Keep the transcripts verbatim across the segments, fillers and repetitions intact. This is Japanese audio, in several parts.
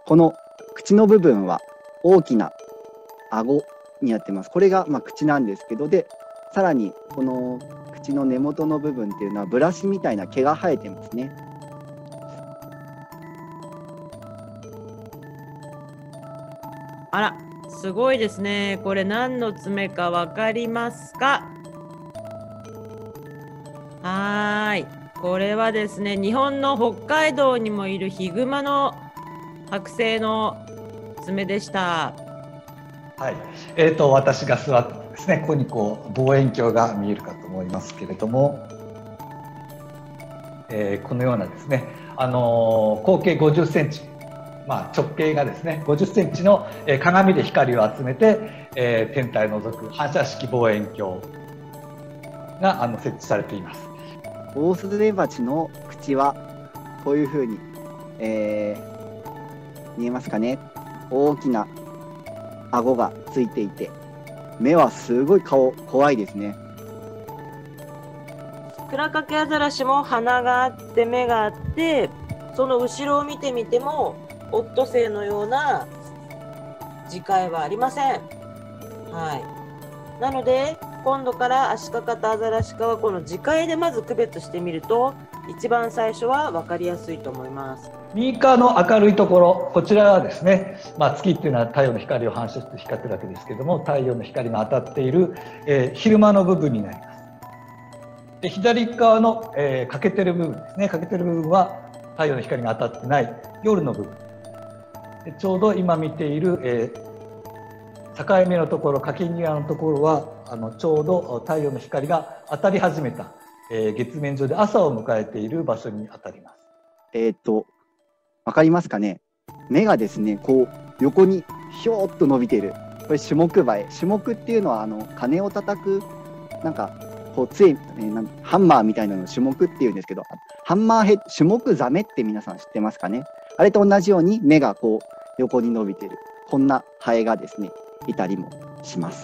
この口の部分は大きな顎になってます。これがまあ口なんですけど、でさらにこの口の根元の部分っていうのはブラシみたいな毛が生えてますね。 あら、すごいですね。これ何の爪かわかりますか？はーい。これはですね、日本の北海道にもいるヒグマの剥製の爪でした。 はい。えーと、私が座ってですね、ここにこう望遠鏡が見えるかと思いますけれども、えーこのようなですね、あのー口径ごじゅっセンチ、まあ、直径がですねごじゅっセンチの、えー鏡で光を集めて、えー天体を覗く反射式望遠鏡があの設置されています。 オオスズメバチの口はこういうふうに、えー見えますかね。大きな顎がついていて、目はすごい顔怖いですね。 クラカケアザラシも鼻があって目があって、その後ろを見てみてもオットセイのような耳介はありません。はい。なので今度からアシカ科とアザラシ科はこの耳介でまず区別してみると一番最初は分かりやすいと思います。 右側の明るいところ、こちらはですね、まあ、月っていうのは太陽の光を反射して光ってるわけですけども、太陽の光が当たっている、えー昼間の部分になります。で左側の、えー欠けてる部分ですね、欠けてる部分は太陽の光が当たってない夜の部分で、ちょうど今見ている、えー境目のところ、欠け際のところはあのちょうど太陽の光が当たり始めた、えー月面上で朝を迎えている場所に当たります。 えっとわかりますかね。目がですねこう横にひょーっと伸びている。これシュモクバエ。シュモクっていうのはあの鐘を叩くなんかこう杖、えーなんハンマーみたいなのをシュモクっていうんですけど、ハンマーヘッシュモクザメって皆さん知ってますかね。あれと同じように目がこう横に伸びている、こんなハエがですねいたりもします。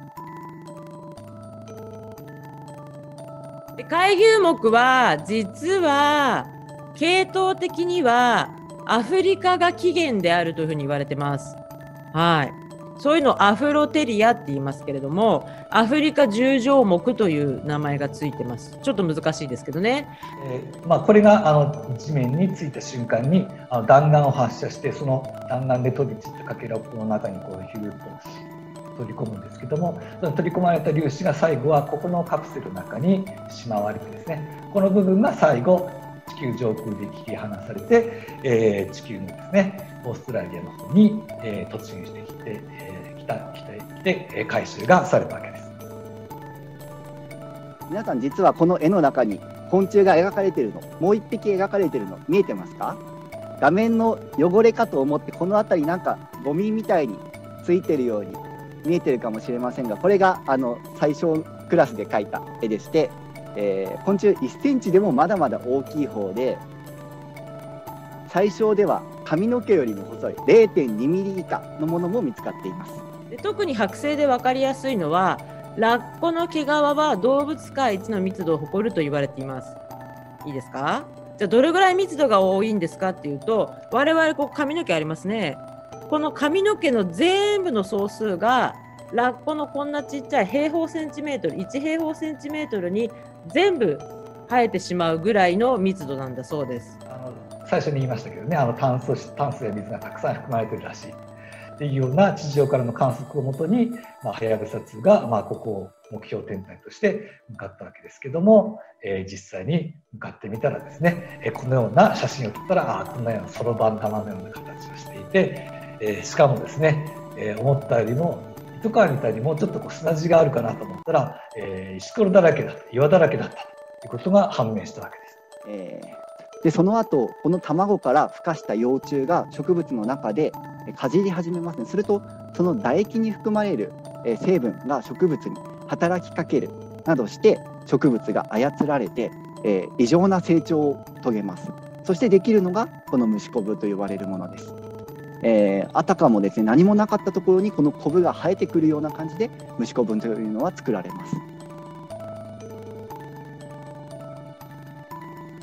で海牛目は実は系統的にはアフリカが起源であるというふうに言われてます。はい。そういうのをアフロテリアって言いますけれども、アフリカ十条目という名前がついてます。ちょっと難しいですけどね。 えーまあ、これがあの地面についた瞬間にあの弾丸を発射して、その弾丸で飛び散ったかけらをこの中にこうヒューッと取り込むんですけども、その取り込まれた粒子が最後はここのカプセルの中にしまわれてですね、この部分が最後地球上空で切り離されて、えー地球のですねオーストラリアの方に、えー突入してきて、えー、来た来てきて、えー回収がされたわけです。 皆さん実はこの絵の中に昆虫が描かれているの、もう一匹描かれているの見えてますか？画面の汚れかと思ってこの辺りなんかゴミみたいについてるように見えてるかもしれませんが、これがあの最小クラスで描いた絵でして、えー昆虫いっセンチでもまだまだ大きい方で、最小では髪の毛よりも細い れいてんにミリ以下のものも見つかっています。 で特に剥製で分かりやすいのは、ラッコの毛皮は動物界一の密度を誇ると言われています。いいですか？じゃあどれぐらい密度が多いんですかっていうと、我々こう髪の毛ありますね。この髪の毛の全部の総数がラッコのこんなちっちゃい平方センチメートル、いち平方センチメートルに全部生えてしまうぐらいの密度なんだそうです。 あの最初に言いましたけどね、あの炭素炭素や水がたくさん含まれているらしいっていうような地上からの観測をもとに、まあ、はやぶさにが、まあ、ここを目標天体として向かったわけですけども、えー実際に向かってみたらですね、えーこのような写真を撮ったら、あこんなようなそろばん玉のような形をしていて、えーしかもですね、えー思ったよりも糸川みたいにもうちょっとこう砂地があるかなと思ったら、えー石ころだらけだった、岩だらけだったということが判明したわけです。 えーでその後この卵から孵化した幼虫が植物の中でえーかじり始めますね。するとその唾液に含まれるえー成分が植物に働きかけるなどして植物が操られて、えー異常な成長を遂げます。そしてできるのがこの虫コブと呼ばれるものです。えーあたかもですね何もなかったところにこのコブが生えてくるような感じで虫コブというのは作られます。 え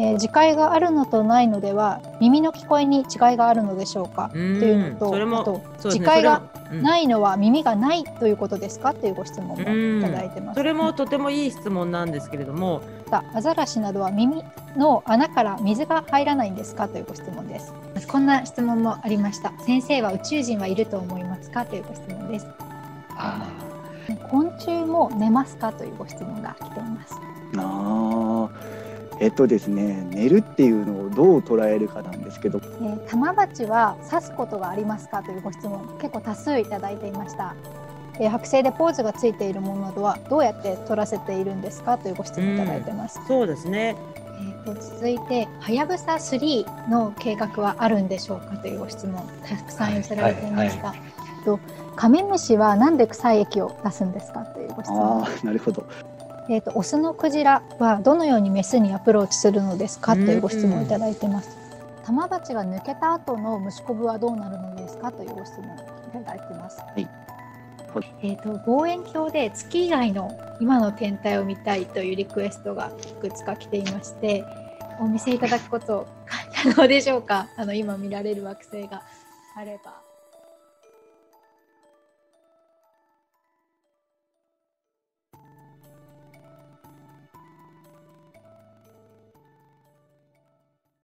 えー、自戒があるのとないのでは耳の聞こえに違いがあるのでしょうかというのと、 それもあとそうですね自戒がそれもうんないのは耳がないということですかというご質問もいただいてます。 それもとてもいい質問なんですけれども、 アザラシなどは耳の穴から水が入らないんですかというご質問です。こんな質問もありました。先生は宇宙人はいると思いますかというご質問です。 あ昆虫も寝ますかというご質問が来ています。 あーえっとですね、寝るっていうのをどう捉えるかなんですけど、 えー、タマバチは刺すことがありますかというご質問結構多数いただいていました。えー、剥製でポーズがついているものなどはどうやって取らせているんですかというご質問いただいてます。 そうですね。 えー、と続いてはやぶさスリーの計画はあるんでしょうかというご質問たくさん寄せられていました。はいはいはい、とカメムシはなんで臭い液を出すんですかというご質問。 あーなるほど。 えー、とオスのクジラはどのようにメスにアプローチするのですかというご質問をいただいています。タマバチが抜けた後の虫コブはどうなるのですかというご質問をいただいています。はい、えー、と望遠鏡で月以外の今の天体を見たいというリクエストがいくつか来ていまして、お見せいただくこと可能でしょうか。あの今見られる惑星があれば。